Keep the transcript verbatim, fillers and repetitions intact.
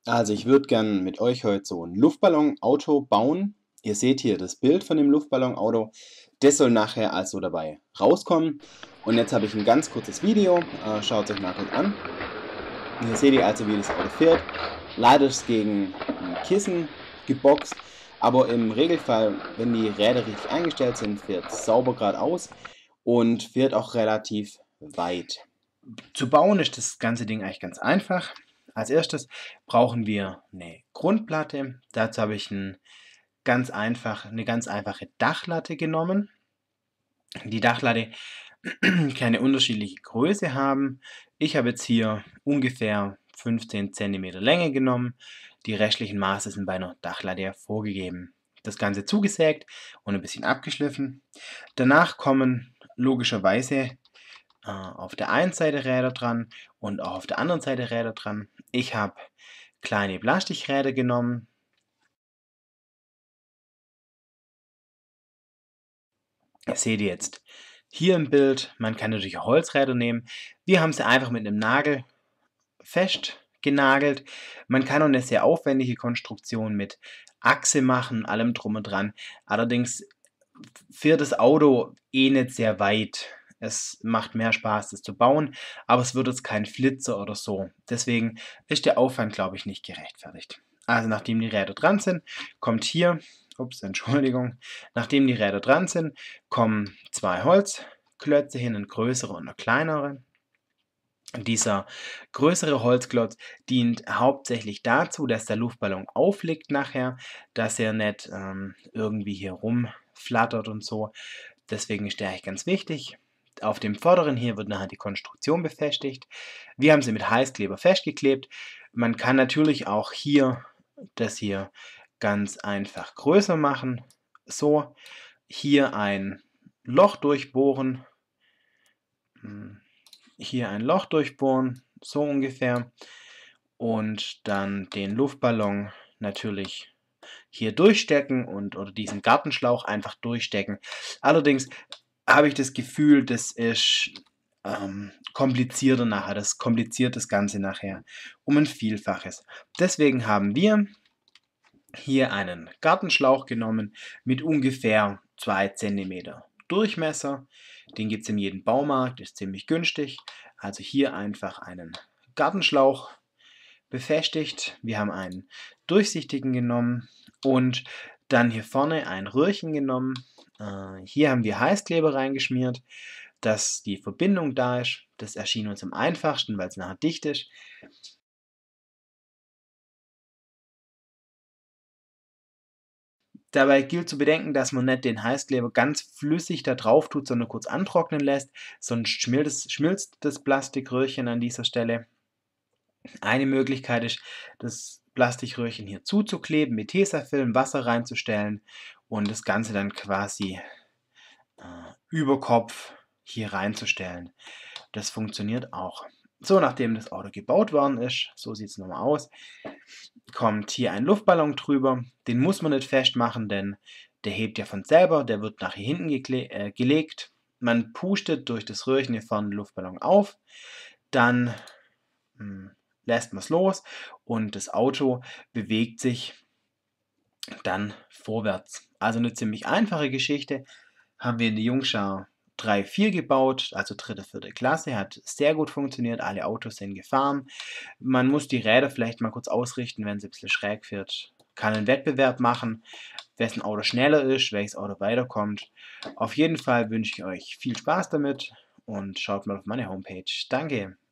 Also ich würde gern mit euch heute so ein Luftballonauto bauen. Ihr seht hier das Bild von dem Luftballonauto. Das soll nachher also dabei rauskommen. Und jetzt habe ich ein ganz kurzes Video. Äh, schaut euch mal kurz an. Hier seht ihr also, wie das Auto fährt. Leider ist es gegen ein Kissen geboxt. Aber im Regelfall, wenn die Räder richtig eingestellt sind, fährt es sauber geradeaus und fährt auch relativ weit. Zu bauen ist das ganze Ding eigentlich ganz einfach. Als erstes brauchen wir eine Grundplatte. Dazu habe ich ein ganz einfach, eine ganz einfache Dachlatte genommen. Die Dachlatte kann eine unterschiedliche Größe haben. Ich habe jetzt hier ungefähr fünfzehn Zentimeter Länge genommen. Die restlichen Maße sind bei einer Dachlatte ja vorgegeben. Das Ganze zugesägt und ein bisschen abgeschliffen. Danach kommen logischerweise äh, auf der einen Seite Räder dran und auch auf der anderen Seite Räder dran. Ich habe kleine Plastikräder genommen. Das seht ihr jetzt hier im Bild. Man kann natürlich auch Holzräder nehmen. Wir haben sie einfach mit einem Nagel festgenagelt. Man kann auch eine sehr aufwendige Konstruktion mit Achse machen, allem drum und dran. Allerdings fährt das Auto eh nicht sehr weit. Es macht mehr Spaß, das zu bauen, aber es wird jetzt kein Flitzer oder so. Deswegen ist der Aufwand, glaube ich, nicht gerechtfertigt. Also nachdem die Räder dran sind, kommt hier, ups, Entschuldigung, nachdem die Räder dran sind, kommen zwei Holzklötze hin, ein größerer und ein kleinerer. Dieser größere Holzklotz dient hauptsächlich dazu, dass der Luftballon aufliegt nachher, dass er nicht ähm, irgendwie hier rumflattert und so. Deswegen ist der eigentlich ganz wichtig. Auf dem vorderen hier wird nachher die Konstruktion befestigt. Wir haben sie mit Heißkleber festgeklebt. Man kann natürlich auch hier das hier ganz einfach größer machen. So, hier ein Loch durchbohren. Hier ein Loch durchbohren, so ungefähr. Und dann den Luftballon natürlich hier durchstecken und oder diesen Gartenschlauch einfach durchstecken. Allerdings habe ich das Gefühl, das ist ähm, komplizierter nachher. Das kompliziert das Ganze nachher um ein Vielfaches. Deswegen haben wir hier einen Gartenschlauch genommen mit ungefähr zwei Zentimeter Durchmesser. Den gibt es in jedem Baumarkt, ist ziemlich günstig. Also hier einfach einen Gartenschlauch befestigt. Wir haben einen durchsichtigen genommen und dann hier vorne ein Röhrchen genommen. Äh, hier haben wir Heißkleber reingeschmiert, dass die Verbindung da ist. Das erschien uns am einfachsten, weil es nachher dicht ist. Dabei gilt zu bedenken, dass man nicht den Heißkleber ganz flüssig da drauf tut, sondern kurz antrocknen lässt, sonst schmilzt, schmilzt das Plastikröhrchen an dieser Stelle. Eine Möglichkeit ist, das Plastikröhrchen hier zuzukleben, mit Tesafilm Wasser reinzustellen und das Ganze dann quasi äh, über Kopf hier reinzustellen. Das funktioniert auch. So, nachdem das Auto gebaut worden ist, so sieht es nochmal aus, kommt hier ein Luftballon drüber. Den muss man nicht festmachen, denn der hebt ja von selber, der wird nach hier hinten äh, gelegt. Man pustet durch das Röhrchen hier vorne den Luftballon auf, dann mh, lässt man es los und das Auto bewegt sich dann vorwärts. Also eine ziemlich einfache Geschichte. Haben wir in der Jungschar drei vier gebaut, also dritte, vierte Klasse, hat sehr gut funktioniert, alle Autos sind gefahren. Man muss die Räder vielleicht mal kurz ausrichten, wenn sie ein bisschen schräg fährt. Kann einen Wettbewerb machen, wessen Auto schneller ist, welches Auto weiterkommt. Auf jeden Fall wünsche ich euch viel Spaß damit und schaut mal auf meine Homepage. Danke!